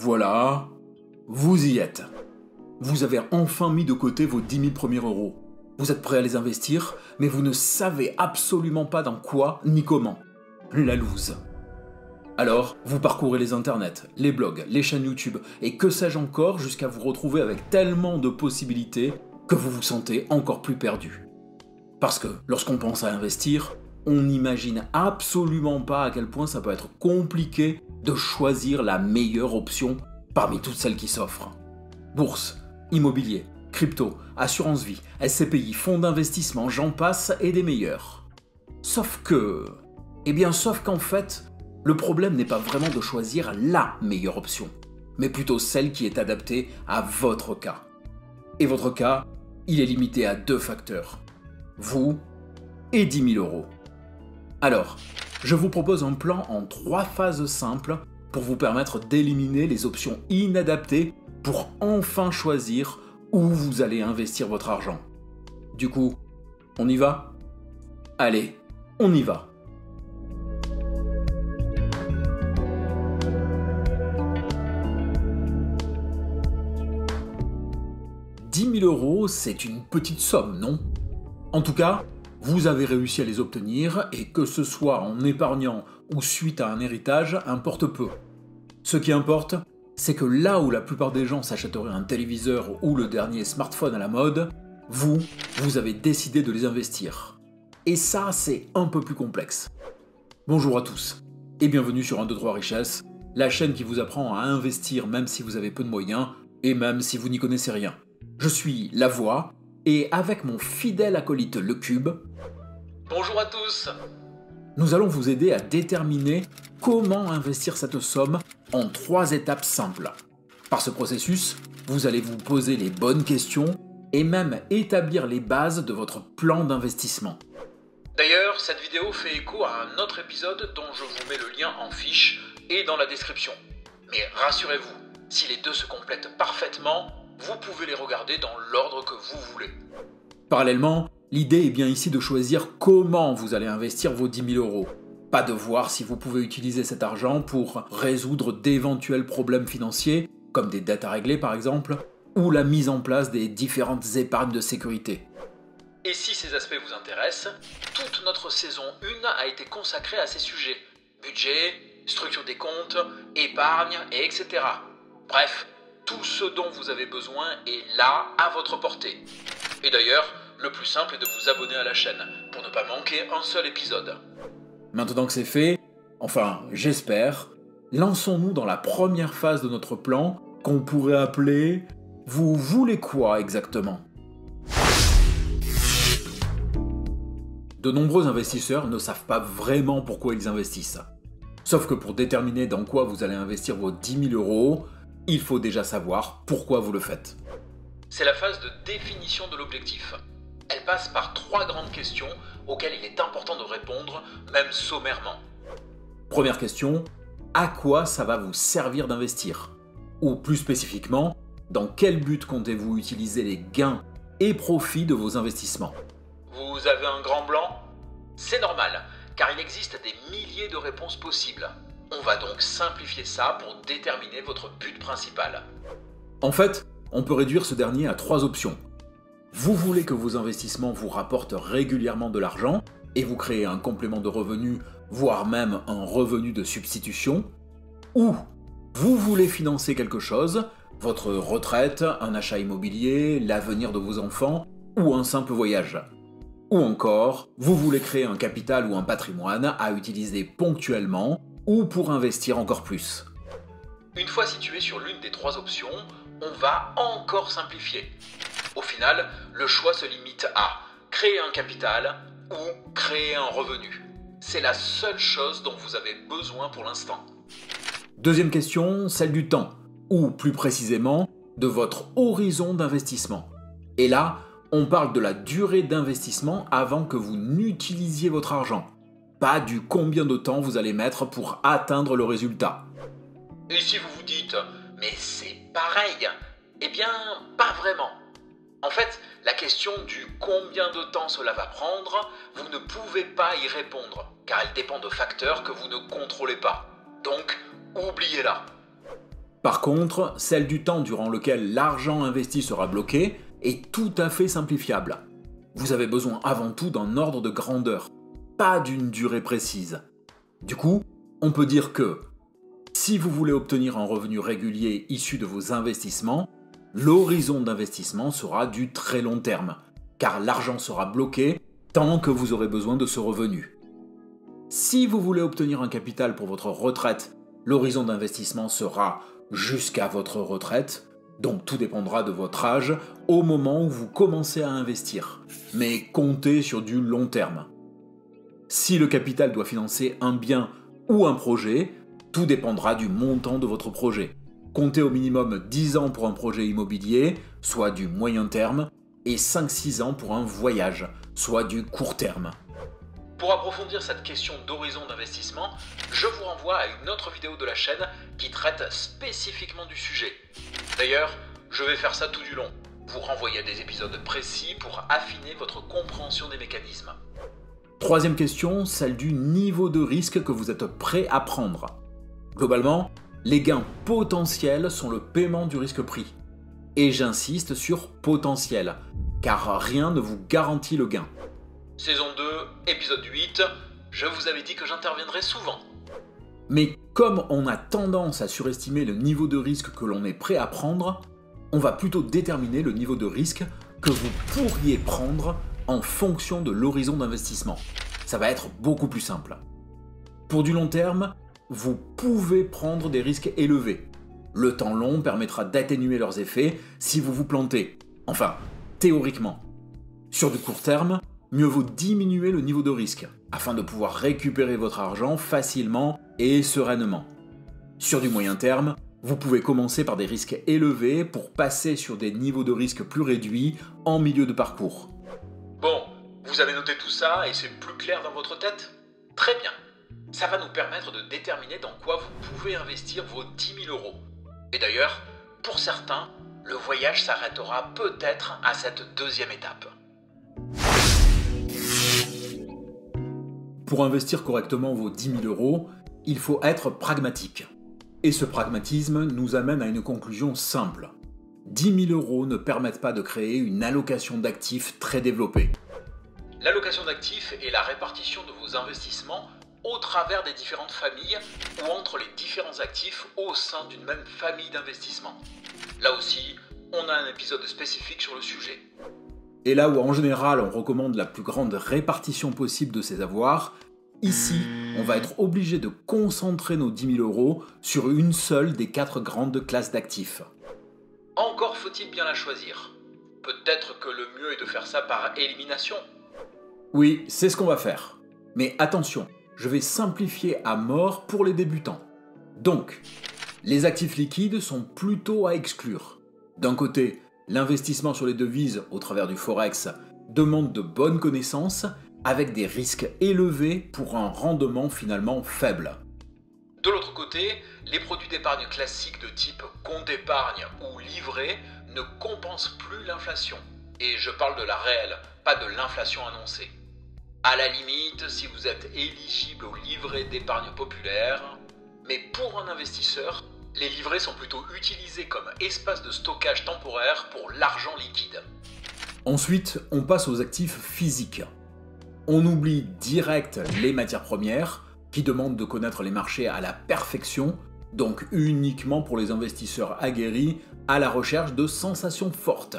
Voilà, vous y êtes. Vous avez enfin mis de côté vos 10 000 premiers euros. Vous êtes prêt à les investir, mais vous ne savez absolument pas dans quoi ni comment. La loose. Alors, vous parcourez les internets, les blogs, les chaînes YouTube et que sais-je encore jusqu'à vous retrouver avec tellement de possibilités que vous vous sentez encore plus perdu. Parce que lorsqu'on pense à investir, on n'imagine absolument pas à quel point ça peut être compliqué de choisir la meilleure option parmi toutes celles qui s'offrent. Bourse, immobilier, crypto, assurance vie, SCPI, fonds d'investissement, j'en passe et des meilleurs. Sauf qu'en fait, le problème n'est pas vraiment de choisir la meilleure option, mais plutôt celle qui est adaptée à votre cas. Et votre cas, il est limité à 2 facteurs. Vous et 10 000 euros. Alors, je vous propose un plan en 3 phases simples pour vous permettre d'éliminer les options inadaptées pour enfin choisir où vous allez investir votre argent. Du coup, on y va ? Allez, on y va. « 10 000 euros, c'est une petite somme, non ? En tout cas, vous avez réussi à les obtenir et que ce soit en épargnant ou suite à un héritage, importe peu. Ce qui importe, c'est que là où la plupart des gens s'achèteraient un téléviseur ou le dernier smartphone à la mode, vous avez décidé de les investir. Et ça, c'est un peu plus complexe. Bonjour à tous et bienvenue sur 1, 2, 3 Richesse, la chaîne qui vous apprend à investir même si vous avez peu de moyens et même si vous n'y connaissez rien. Je suis La Voix et avec mon fidèle acolyte Le Cube, bonjour à tous. Nous allons vous aider à déterminer comment investir cette somme en 3 étapes simples. Par ce processus, vous allez vous poser les bonnes questions et même établir les bases de votre plan d'investissement. D'ailleurs, cette vidéo fait écho à un autre épisode dont je vous mets le lien en fiche et dans la description. Mais rassurez-vous, si les deux se complètent parfaitement, vous pouvez les regarder dans l'ordre que vous voulez. Parallèlement, l'idée est bien ici de choisir comment vous allez investir vos 10 000 euros. Pas de voir si vous pouvez utiliser cet argent pour résoudre d'éventuels problèmes financiers, comme des dettes à régler par exemple, ou la mise en place des différentes épargnes de sécurité. Et si ces aspects vous intéressent, toute notre saison 1 a été consacrée à ces sujets. Budget, structure des comptes, épargne, etc. Bref, tout ce dont vous avez besoin est là, à votre portée. Et d'ailleurs, le plus simple est de vous abonner à la chaîne, pour ne pas manquer un seul épisode. Maintenant que c'est fait, enfin j'espère, lançons-nous dans la première phase de notre plan, qu'on pourrait appeler « Vous voulez quoi exactement ?» De nombreux investisseurs ne savent pas vraiment pourquoi ils investissent. Sauf que pour déterminer dans quoi vous allez investir vos 10 000 euros, il faut déjà savoir pourquoi vous le faites. C'est la phase de définition de l'objectif. Elle passe par 3 grandes questions auxquelles il est important de répondre, même sommairement. Première question, à quoi ça va vous servir d'investir ? Ou plus spécifiquement, dans quel but comptez-vous utiliser les gains et profits de vos investissements ? Vous avez un grand blanc ? C'est normal, car il existe des milliers de réponses possibles. On va donc simplifier ça pour déterminer votre but principal. En fait, on peut réduire ce dernier à 3 options. Vous voulez que vos investissements vous rapportent régulièrement de l'argent et vous créez un complément de revenu, voire même un revenu de substitution, ou vous voulez financer quelque chose, votre retraite, un achat immobilier, l'avenir de vos enfants ou un simple voyage. Ou encore, vous voulez créer un capital ou un patrimoine à utiliser ponctuellement ou pour investir encore plus. Une fois situé sur l'une des 3 options, on va encore simplifier. Au final, le choix se limite à créer un capital ou créer un revenu. C'est la seule chose dont vous avez besoin pour l'instant. Deuxième question, celle du temps, ou plus précisément, de votre horizon d'investissement. Et là, on parle de la durée d'investissement avant que vous n'utilisiez votre argent. Pas du combien de temps vous allez mettre pour atteindre le résultat. Et si vous vous dites « mais c'est pareil », eh bien, pas vraiment. En fait, la question du combien de temps cela va prendre, vous ne pouvez pas y répondre, car elle dépend de facteurs que vous ne contrôlez pas. Donc, oubliez-la. Par contre, celle du temps durant lequel l'argent investi sera bloqué est tout à fait simplifiable. Vous avez besoin avant tout d'un ordre de grandeur, pas d'une durée précise. Du coup, on peut dire que si vous voulez obtenir un revenu régulier issu de vos investissements, l'horizon d'investissement sera du très long terme, car l'argent sera bloqué tant que vous aurez besoin de ce revenu. Si vous voulez obtenir un capital pour votre retraite, l'horizon d'investissement sera jusqu'à votre retraite, donc tout dépendra de votre âge au moment où vous commencez à investir, mais comptez sur du long terme. Si le capital doit financer un bien ou un projet, tout dépendra du montant de votre projet. Comptez au minimum 10 ans pour un projet immobilier, soit du moyen terme, et 5-6 ans pour un voyage, soit du court terme. Pour approfondir cette question d'horizon d'investissement, je vous renvoie à une autre vidéo de la chaîne qui traite spécifiquement du sujet. D'ailleurs, je vais faire ça tout du long, vous renvoyer à des épisodes précis pour affiner votre compréhension des mécanismes. Troisième question, celle du niveau de risque que vous êtes prêt à prendre. Globalement, les gains potentiels sont le paiement du risque pris. Et j'insiste sur potentiel, car rien ne vous garantit le gain. Saison 2, épisode 8, je vous avais dit que j'interviendrai souvent. Mais comme on a tendance à surestimer le niveau de risque que l'on est prêt à prendre, on va plutôt déterminer le niveau de risque que vous pourriez prendre en fonction de l'horizon d'investissement. Ça va être beaucoup plus simple. Pour du long terme, vous pouvez prendre des risques élevés. Le temps long permettra d'atténuer leurs effets si vous vous plantez. Enfin, théoriquement. Sur du court terme, mieux vaut diminuer le niveau de risque, afin de pouvoir récupérer votre argent facilement et sereinement. Sur du moyen terme, vous pouvez commencer par des risques élevés pour passer sur des niveaux de risque plus réduits en milieu de parcours. Bon, vous avez noté tout ça et c'est plus clair dans votre tête ? Très bien. Ça va nous permettre de déterminer dans quoi vous pouvez investir vos 10 000 euros. Et d'ailleurs, pour certains, le voyage s'arrêtera peut-être à cette deuxième étape. Pour investir correctement vos 10 000 euros, il faut être pragmatique. Et ce pragmatisme nous amène à une conclusion simple. 10 000 euros ne permettent pas de créer une allocation d'actifs très développée. L'allocation d'actifs est la répartition de vos investissements au travers des différentes familles ou entre les différents actifs au sein d'une même famille d'investissement. Là aussi, on a un épisode spécifique sur le sujet. Et là où en général on recommande la plus grande répartition possible de ces avoirs, ici on va être obligé de concentrer nos 10 000 euros sur une seule des 4 grandes classes d'actifs. Encore faut-il bien la choisir. Peut-être que le mieux est de faire ça par élimination. Oui, c'est ce qu'on va faire. Mais attention, je vais simplifier à mort pour les débutants. Donc, les actifs liquides sont plutôt à exclure. D'un côté, l'investissement sur les devises au travers du forex demande de bonnes connaissances avec des risques élevés pour un rendement finalement faible. De l'autre côté, les produits d'épargne classiques de type compte d'épargne ou livret ne compensent plus l'inflation. Et je parle de la réelle, pas de l'inflation annoncée. À la limite, si vous êtes éligible au livret d'épargne populaire, mais pour un investisseur, les livrets sont plutôt utilisés comme espace de stockage temporaire pour l'argent liquide. Ensuite, on passe aux actifs physiques. On oublie direct les matières premières, qui demandent de connaître les marchés à la perfection, donc uniquement pour les investisseurs aguerris à la recherche de sensations fortes.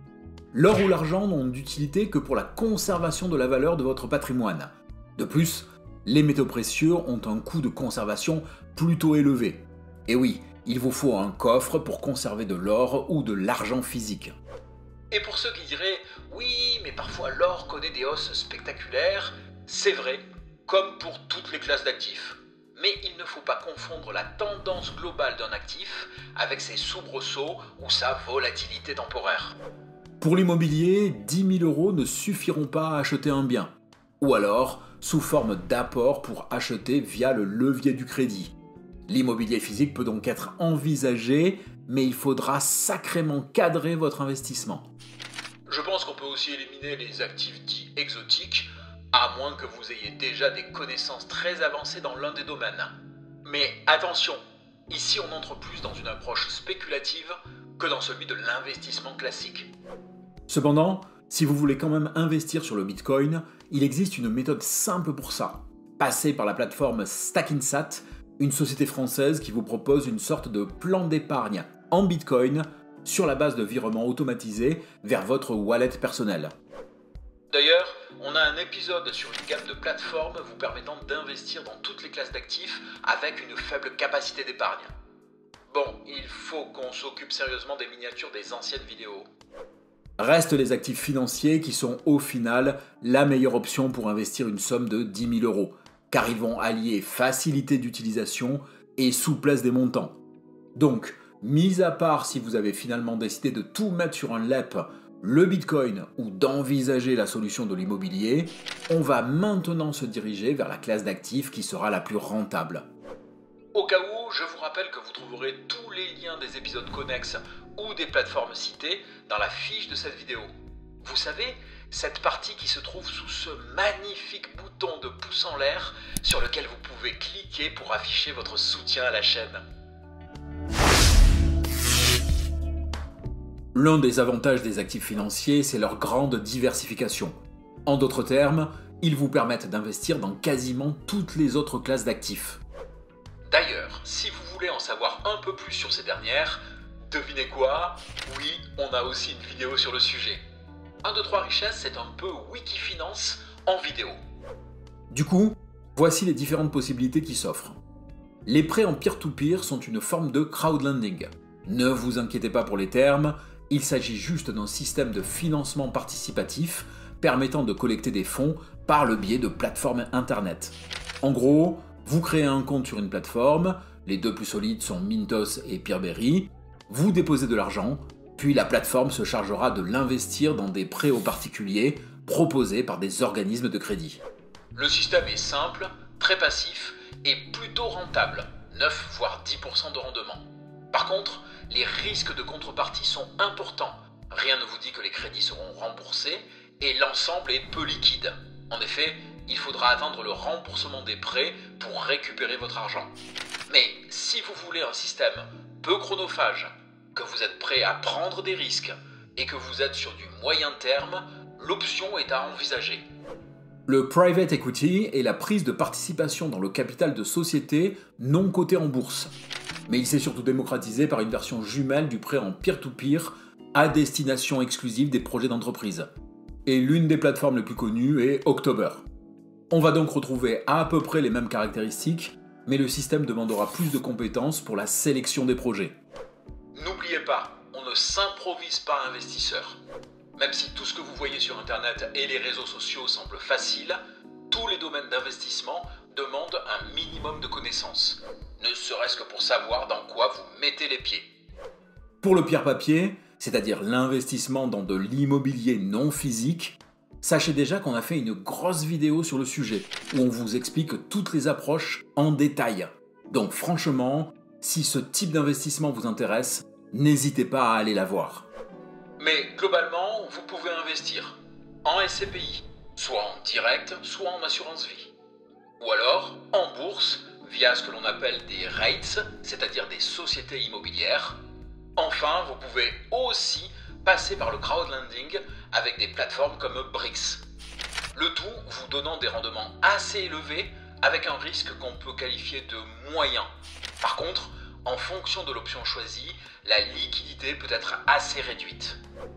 L'or ou l'argent n'ont d'utilité que pour la conservation de la valeur de votre patrimoine. De plus, les métaux précieux ont un coût de conservation plutôt élevé. Et oui, il vous faut un coffre pour conserver de l'or ou de l'argent physique. Et pour ceux qui diraient « Oui, mais parfois l'or connaît des hausses spectaculaires », c'est vrai, comme pour toutes les classes d'actifs. Mais il ne faut pas confondre la tendance globale d'un actif avec ses soubresauts ou sa volatilité temporaire. Pour l'immobilier, 10 000 euros ne suffiront pas à acheter un bien. Ou alors, sous forme d'apport pour acheter via le levier du crédit. L'immobilier physique peut donc être envisagé, mais il faudra sacrément cadrer votre investissement. Je pense qu'on peut aussi éliminer les actifs dits exotiques, à moins que vous ayez déjà des connaissances très avancées dans l'un des domaines. Mais attention, Ici, on entre plus dans une approche spéculative que dans celui de l'investissement classique. Cependant, si vous voulez quand même investir sur le Bitcoin, il existe une méthode simple pour ça. Passez par la plateforme Stackinsat, une société française qui vous propose une sorte de plan d'épargne en Bitcoin sur la base de virements automatisés vers votre wallet personnel. D'ailleurs, on a un épisode sur une gamme de plateformes vous permettant d'investir dans toutes les classes d'actifs avec une faible capacité d'épargne. Bon, il faut qu'on s'occupe sérieusement des miniatures des anciennes vidéos. Restent les actifs financiers qui sont au final la meilleure option pour investir une somme de 10 000 €, car ils vont allier facilité d'utilisation et souplesse des montants. Donc, mis à part si vous avez finalement décidé de tout mettre sur un LEP, le Bitcoin ou d'envisager la solution de l'immobilier, on va maintenant se diriger vers la classe d'actifs qui sera la plus rentable. Au cas où, je vous rappelle que vous trouverez tous les liens des épisodes connexes ou des plateformes citées dans la fiche de cette vidéo. Vous savez, cette partie qui se trouve sous ce magnifique bouton de pouce en l'air sur lequel vous pouvez cliquer pour afficher votre soutien à la chaîne. L'un des avantages des actifs financiers, c'est leur grande diversification. En d'autres termes, ils vous permettent d'investir dans quasiment toutes les autres classes d'actifs. D'ailleurs, si vous voulez en savoir un peu plus sur ces dernières, devinez quoi? Oui, on a aussi une vidéo sur le sujet. 1, 2, 3 richesses, c'est un peu Wikifinance en vidéo. Du coup, voici les différentes possibilités qui s'offrent. Les prêts en peer-to-peer sont une forme de crowdlending. Ne vous inquiétez pas pour les termes, il s'agit juste d'un système de financement participatif permettant de collecter des fonds par le biais de plateformes internet. En gros, vous créez un compte sur une plateforme, les deux plus solides sont Mintos et Peerberry, vous déposez de l'argent, puis la plateforme se chargera de l'investir dans des prêts aux particuliers proposés par des organismes de crédit. Le système est simple, très passif et plutôt rentable, 9 voire 10% de rendement. Par contre, les risques de contrepartie sont importants. Rien ne vous dit que les crédits seront remboursés et l'ensemble est peu liquide. En effet, il faudra attendre le remboursement des prêts pour récupérer votre argent. Mais si vous voulez un système peu chronophage, que vous êtes prêt à prendre des risques et que vous êtes sur du moyen terme, l'option est à envisager. Le private equity est la prise de participation dans le capital de sociétés non cotées en bourse. Mais il s'est surtout démocratisé par une version jumelle du prêt en peer-to-peer à destination exclusive des projets d'entreprise. Et l'une des plateformes les plus connues est October. On va donc retrouver à peu près les mêmes caractéristiques, mais le système demandera plus de compétences pour la sélection des projets. N'oubliez pas, on ne s'improvise pas investisseur. Même si tout ce que vous voyez sur Internet et les réseaux sociaux semblent faciles, tous les domaines d'investissement demandent un minimum de connaissances, ne serait-ce que pour savoir dans quoi vous mettez les pieds. Pour le pierre-papier, c'est-à-dire l'investissement dans de l'immobilier non physique, sachez déjà qu'on a fait une grosse vidéo sur le sujet, où on vous explique toutes les approches en détail. Donc franchement, si ce type d'investissement vous intéresse, n'hésitez pas à aller la voir. Mais globalement, vous pouvez investir en SCPI, soit en direct, soit en assurance vie. Ou alors en bourse, via ce que l'on appelle des REITs, c'est-à-dire des sociétés immobilières. Enfin, vous pouvez aussi passer par le crowdlending avec des plateformes comme Brix. Le tout vous donnant des rendements assez élevés avec un risque qu'on peut qualifier de moyen. Par contre, en fonction de l'option choisie, la liquidité peut être assez réduite.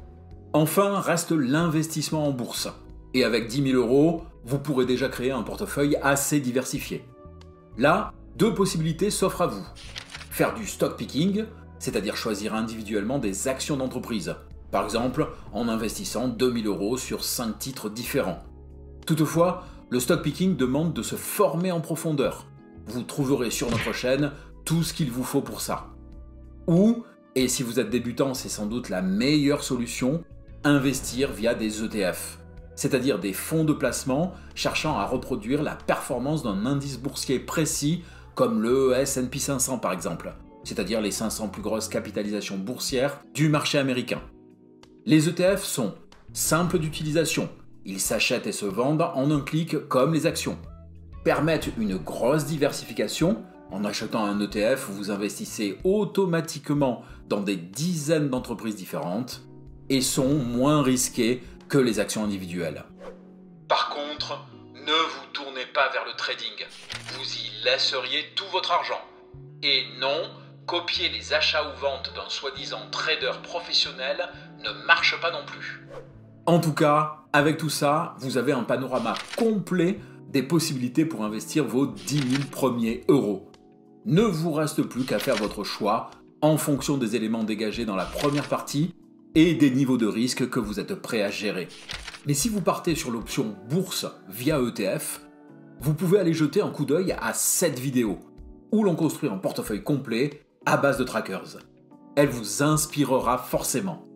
Enfin, reste l'investissement en bourse. Et avec 10 000 €, vous pourrez déjà créer un portefeuille assez diversifié. Là, deux possibilités s'offrent à vous. Faire du stock picking, c'est-à-dire choisir individuellement des actions d'entreprise, par exemple en investissant 2 000 € sur 5 titres différents. Toutefois, le stock picking demande de se former en profondeur. Vous trouverez sur notre chaîne tout ce qu'il vous faut pour ça. Ou, et si vous êtes débutant, c'est sans doute la meilleure solution, investir via des ETF, c'est-à-dire des fonds de placement cherchant à reproduire la performance d'un indice boursier précis comme le S&P 500 par exemple, c'est-à-dire les 500 plus grosses capitalisations boursières du marché américain. Les ETF sont simples d'utilisation, ils s'achètent et se vendent en un clic comme les actions, permettent une grosse diversification En achetant un ETF, vous investissez automatiquement dans des dizaines d'entreprises différentes et sont moins risquées que les actions individuelles. Par contre, ne vous tournez pas vers le trading. Vous y laisseriez tout votre argent. Et non, copier les achats ou ventes d'un soi-disant trader professionnel ne marche pas non plus. En tout cas, avec tout ça, vous avez un panorama complet des possibilités pour investir vos 10 000 premiers euros. Ne vous reste plus qu'à faire votre choix en fonction des éléments dégagés dans la première partie et des niveaux de risque que vous êtes prêt à gérer. Mais si vous partez sur l'option bourse via ETF, vous pouvez aller jeter un coup d'œil à cette vidéo où l'on construit un portefeuille complet à base de trackers. Elle vous inspirera forcément.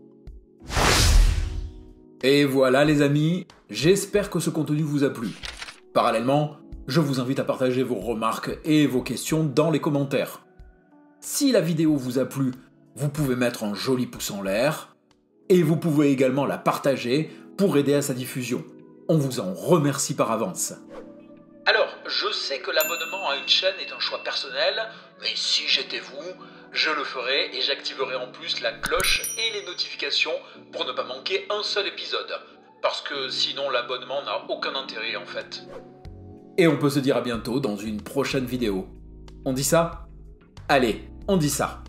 Et voilà les amis, j'espère que ce contenu vous a plu. Parallèlement, je vous invite à partager vos remarques et vos questions dans les commentaires. Si la vidéo vous a plu, vous pouvez mettre un joli pouce en l'air et vous pouvez également la partager pour aider à sa diffusion. On vous en remercie par avance. Alors, je sais que l'abonnement à une chaîne est un choix personnel, mais si j'étais vous, je le ferais et j'activerais en plus la cloche et les notifications pour ne pas manquer un seul épisode. Parce que sinon l'abonnement n'a aucun intérêt en fait. Et on peut se dire à bientôt dans une prochaine vidéo. On dit ça ? Allez, on dit ça.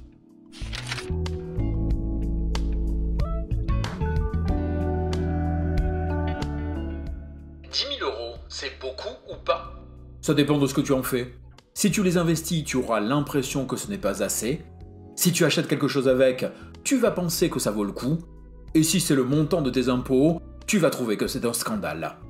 C'est beaucoup ou pas? Ça dépend de ce que tu en fais. Si tu les investis, tu auras l'impression que ce n'est pas assez. Si tu achètes quelque chose avec, tu vas penser que ça vaut le coup. Et si c'est le montant de tes impôts, tu vas trouver que c'est un scandale.